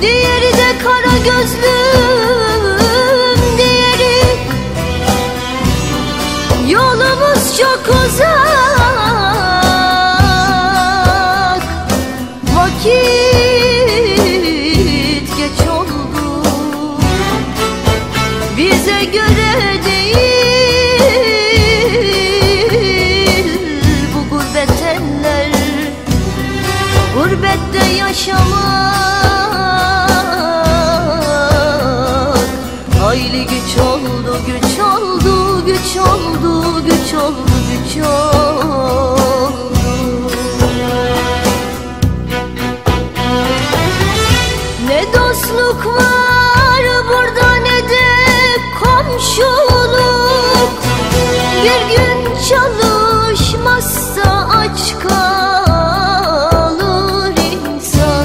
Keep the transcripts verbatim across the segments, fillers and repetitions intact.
diğeri de kara gözlüm, diğeri yolumuz çok uzak, vakit geç oldu, bize göre değil bu gurbet eller. Gurbette yaşamak hayli güç oldu, güç oldu, güç oldu, güç oldu, güç oldu. Ne dostluk var burada ne de komşuluk, bir gün çalışmazsa aç kalır insan.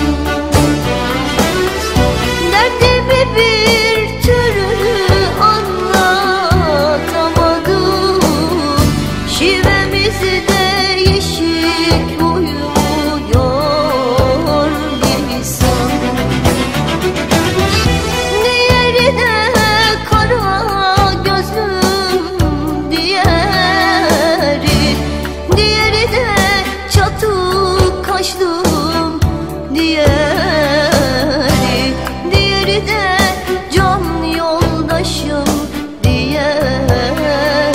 Derdimi bir türlü anlatamadım, şivemizi değişik uyumuyor insan. Diğeri de kara gözlüm, diğeri, diğeri de çatı kaşlım, diğeri, diğeri de can yoldaşım, diğeri.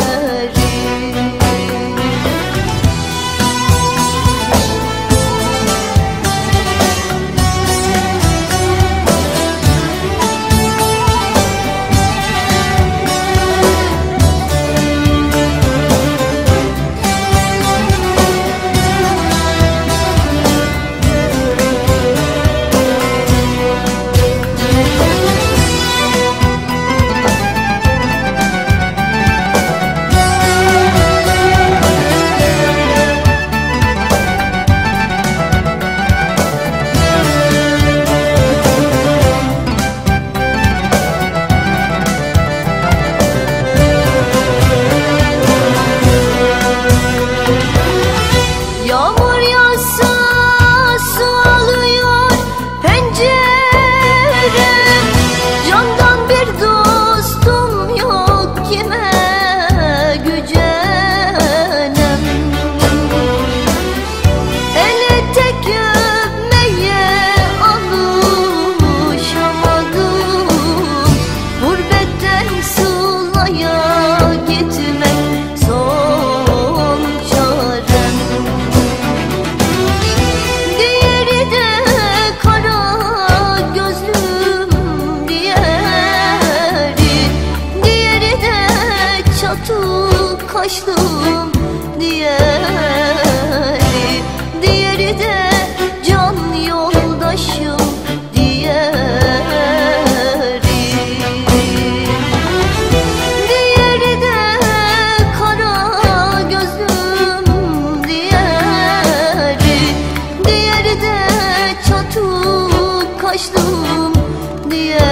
Yağmur yağsa su alıyor pencerem, candan bir dostum yok kime gücenem. Ele tek öpmeye alışamadım, gurbetten Sıla'ya gitmek son çarem. Diğeri de kara gözlüm, diğeri, diğeri de çatı kaşlım, diğeri, diğeri de can yoldaşım, diğeri. Diğeri de kara gözlüm, diğeri, diğeri de çatı kaşlım, diğeri.